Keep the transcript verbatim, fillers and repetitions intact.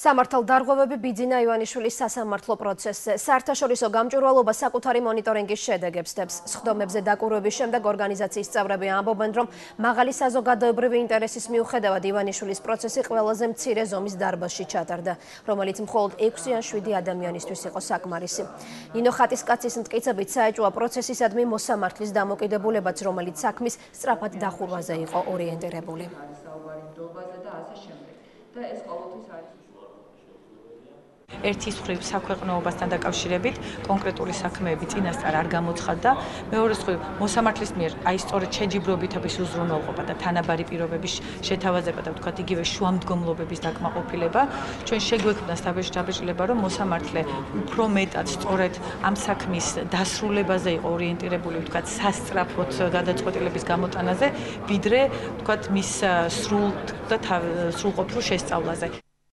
სამართალდარღვევები ბიძინა ივანიშვილის სასამართლო პროცესზე. საერთაშორისო გამჭვირვალობა საკუთარი მონიტორინგის შედეგებს დებს. სხდომებზე დაკვირვების შემდეგ ორგანიზაციის წევრები ამბობენ, რომ მაღალი საზოგადოებრივი ინტერესის მიუხედავად ივანიშვილის პროცესი ყველაზე მცირე ზომის დარბაზში ჩატარდა, რომელიც მხოლოდ ექვსი ან შვიდი ადამიანისთვის იყო საკმარისი. ნინო ხატისკაცის მტკიცებით საეჭვოა პროცესისადმი მოსამართლის დამოკიდებულებაც, რომელიც საქმის სწრაფად დახურვაზე იყო ორიენტირებული. ერთის მხრივ საქვეყნოობასთან დაკავშირებით კონკრეტული საქმეები წინასწარ არ გამოცხადდა. მეორე მხრივ მოსამართლის მიერ აი სწორედ შეჯიბრობითობის უზრუნველყოფა და თანაბარი პირობების შეთავაზება და ვთქვათ იგივე შუამდგომლობების დაკმაყოფილება ჩვენ შეგვექმნა დაბეჭდილება, რომ მოსამართლე უფრო მეტად სწორედ ამ საქმის დასრულებაზე იყო ორიენტირებული, ვთქვათ სასწრაფოდ გადაწყვეტილების გამოტანაზე, ვიდრე ვთქვათ მის სრულ და სრულყოფილ შესწავლაზე.